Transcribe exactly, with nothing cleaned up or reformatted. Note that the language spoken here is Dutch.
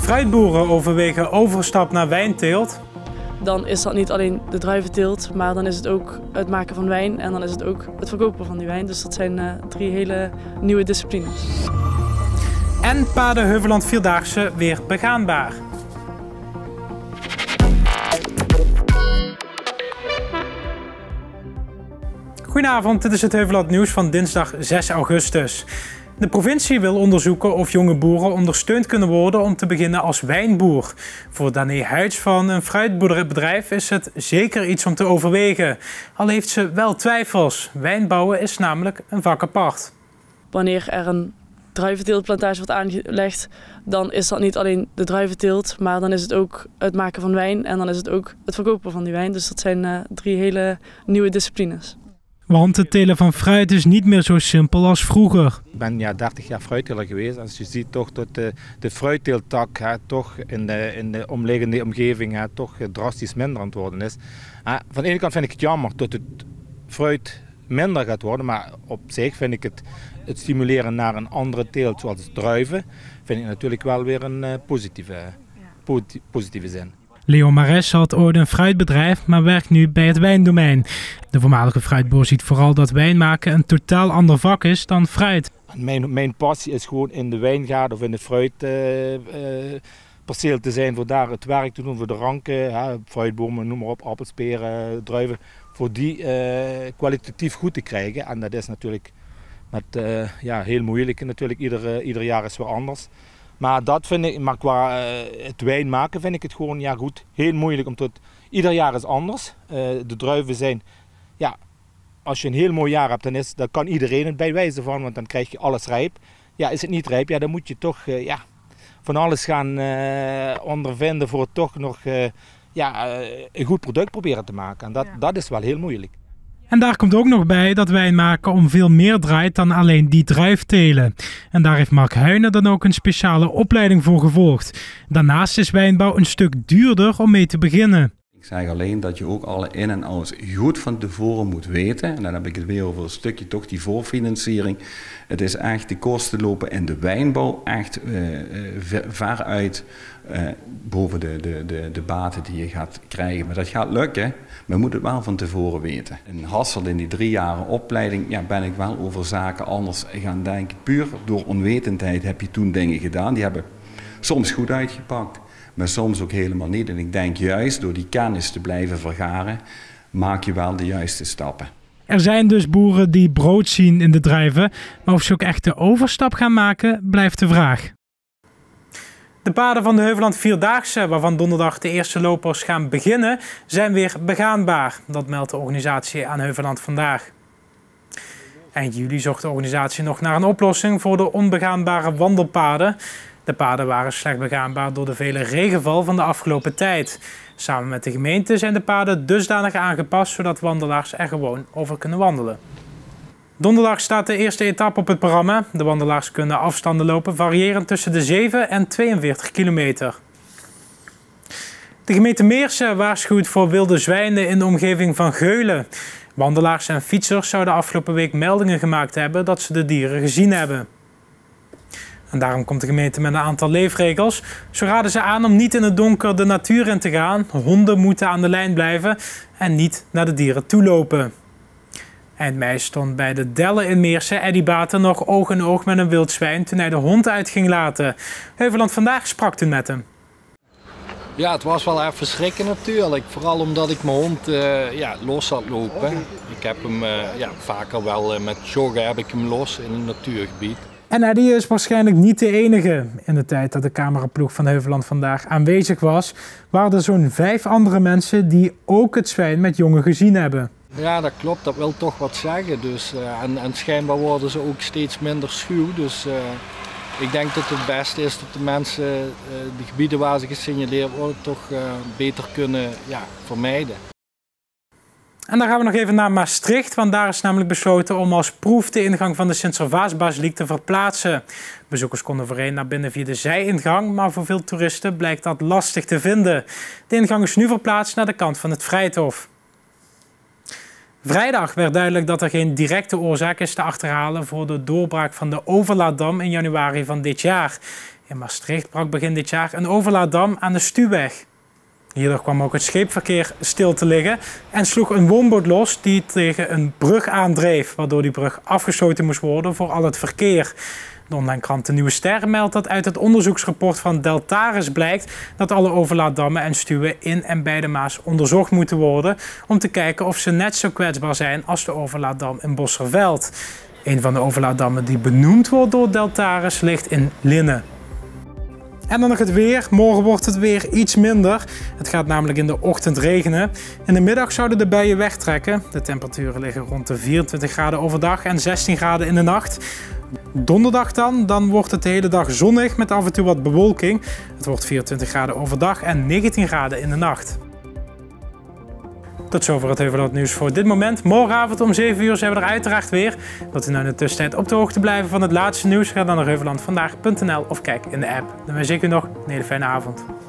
Fruitboeren overwegen overstap naar wijnteelt. Dan is dat niet alleen de druiventeelt, maar dan is het ook het maken van wijn en dan is het ook het verkopen van die wijn. Dus dat zijn uh, drie hele nieuwe disciplines. En Paden Heuvelland Vierdaagse weer begaanbaar. Goedenavond, dit is het Heuvelland nieuws van dinsdag zes augustus. De provincie wil onderzoeken of jonge boeren ondersteund kunnen worden om te beginnen als wijnboer. Voor Danae Huids van een fruitboerderijbedrijf is het zeker iets om te overwegen. Al heeft ze wel twijfels. Wijnbouwen is namelijk een vak apart. Wanneer er een druiventeeltplantage wordt aangelegd, dan is dat niet alleen de druiventeelt, maar dan is het ook het maken van wijn en dan is het ook het verkopen van die wijn. Dus dat zijn uh, drie hele nieuwe disciplines. Want het telen van fruit is niet meer zo simpel als vroeger. Ik ben ja, dertig jaar fruitteler geweest. Als je ziet toch dat de, de fruitteeltak hè, toch in de, in de omliggende omgeving hè, toch drastisch minder aan het worden is. Hè, van de ene kant vind ik het jammer dat het fruit minder gaat worden, maar op zich vind ik het, het stimuleren naar een andere teelt zoals druiven, vind ik natuurlijk wel weer een uh, positieve, positieve zin. Leo Mares had ooit een fruitbedrijf, maar werkt nu bij het wijndomein. De voormalige fruitboer ziet vooral dat wijn maken een totaal ander vak is dan fruit. Mijn, mijn passie is gewoon in de wijngaard of in het fruitperceel uh, uh, te zijn, voor daar het werk te doen, voor de ranken, hè, fruitbomen, noem maar op, appels, peren, druiven, voor die uh, kwalitatief goed te krijgen. En dat is natuurlijk met, uh, ja, heel moeilijk, natuurlijk, ieder, uh, ieder jaar is weer anders. Maar dat vind ik, maar qua uh, het wijn maken vind ik het gewoon ja goed, heel moeilijk, omdat ieder jaar is anders. Uh, de druiven zijn, ja, als je een heel mooi jaar hebt, dan, is, dan kan iedereen het bij wijze van, want dan krijg je alles rijp. Ja, is het niet rijp, ja, dan moet je toch uh, ja, van alles gaan uh, ondervinden voor toch nog uh, ja, uh, een goed product proberen te maken. En dat, ja. dat is wel heel moeilijk. En daar komt ook nog bij dat wijn maken om veel meer draait dan alleen die druiftelen. En daar heeft Mark Huyne dan ook een speciale opleiding voor gevolgd. Daarnaast is wijnbouw een stuk duurder om mee te beginnen. Ik zeg alleen dat je ook alle in- en outs goed van tevoren moet weten. En dan heb ik het weer over een stukje toch die voorfinanciering. Het is echt, de kosten lopen in de wijnbouw echt uh, ver uit uh, boven de, de, de, de baten die je gaat krijgen. Maar dat gaat lukken, maar je moet het wel van tevoren weten. In Hasselt in die drie jaren opleiding ja, ben ik wel over zaken anders gaan denken. Puur door onwetendheid heb je toen dingen gedaan, die hebben soms goed uitgepakt. Maar soms ook helemaal niet. En ik denk juist door die kennis te blijven vergaren, maak je wel de juiste stappen. Er zijn dus boeren die brood zien in de druiven, maar of ze ook echt de overstap gaan maken, blijft de vraag. De paden van de Heuvelland Vierdaagse, waarvan donderdag de eerste lopers gaan beginnen, zijn weer begaanbaar. Dat meldt de organisatie aan Heuvelland Vandaag. Eind juli zocht de organisatie nog naar een oplossing voor de onbegaanbare wandelpaden. De paden waren slecht begaanbaar door de vele regenval van de afgelopen tijd. Samen met de gemeente zijn de paden dusdanig aangepast zodat wandelaars er gewoon over kunnen wandelen. Donderdag staat de eerste etappe op het programma. De wandelaars kunnen afstanden lopen variërend tussen de zeven en tweeënveertig kilometer. De gemeente Meersen waarschuwt voor wilde zwijnen in de omgeving van Geulen. Wandelaars en fietsers zouden afgelopen week meldingen gemaakt hebben dat ze de dieren gezien hebben. En daarom komt de gemeente met een aantal leefregels. Zo raden ze aan om niet in het donker de natuur in te gaan. Honden moeten aan de lijn blijven en niet naar de dieren toe lopen. Eind mei stond bij de Delle in Meersen Eddy Baten nog oog in oog met een wild zwijn toen hij de hond uit ging laten. Heuvelland Vandaag sprak toen met hem. Ja, het was wel even schrikken natuurlijk. Vooral omdat ik mijn hond uh, ja, los had lopen. Ik heb hem uh, ja, vaker wel uh, met joggen heb ik hem los in een natuurgebied. En Eddy is waarschijnlijk niet de enige. In de tijd dat de cameraploeg van Heuvelland Vandaag aanwezig was, waren er zo'n vijf andere mensen die ook het zwijn met jongen gezien hebben. Ja, dat klopt. Dat wil toch wat zeggen. Dus, uh, en, en schijnbaar worden ze ook steeds minder schuw. Dus uh, ik denk dat het beste is dat de mensen uh, de gebieden waar ze gesignaleerd worden toch uh, beter kunnen ja, vermijden. En dan gaan we nog even naar Maastricht, want daar is namelijk besloten om als proef de ingang van de Sint-Servaasbasiliek te verplaatsen. Bezoekers konden voorheen naar binnen via de zijingang, maar voor veel toeristen blijkt dat lastig te vinden. De ingang is nu verplaatst naar de kant van het Vrijthof. Vrijdag werd duidelijk dat er geen directe oorzaak is te achterhalen voor de doorbraak van de Overlaaddam in januari van dit jaar. In Maastricht brak begin dit jaar een overlaaddam aan de Stuwweg. Hierdoor kwam ook het scheepverkeer stil te liggen en sloeg een woonboot los die tegen een brug aandreef, waardoor die brug afgesloten moest worden voor al het verkeer. De online krant De Nieuwe Ster meldt dat uit het onderzoeksrapport van Deltares blijkt dat alle overlaaddammen en stuwen in en bij de Maas onderzocht moeten worden om te kijken of ze net zo kwetsbaar zijn als de overlaaddam in Bosserveld. Een van de overlaaddammen die benoemd wordt door Deltares ligt in Linne. En dan nog het weer. Morgen wordt het weer iets minder. Het gaat namelijk in de ochtend regenen. In de middag zouden de buien wegtrekken. De temperaturen liggen rond de vierentwintig graden overdag en zestien graden in de nacht. Donderdag dan, dan wordt het de hele dag zonnig met af en toe wat bewolking. Het wordt vierentwintig graden overdag en negentien graden in de nacht. Tot zover het Heuvelland nieuws voor dit moment. Morgenavond om zeven uur zijn we er uiteraard weer. Wilt u nou in de tussentijd op de hoogte blijven van het laatste nieuws? Ga dan naar heuvellandvandaag punt n l of kijk in de app. Dan wens ik u nog een hele fijne avond.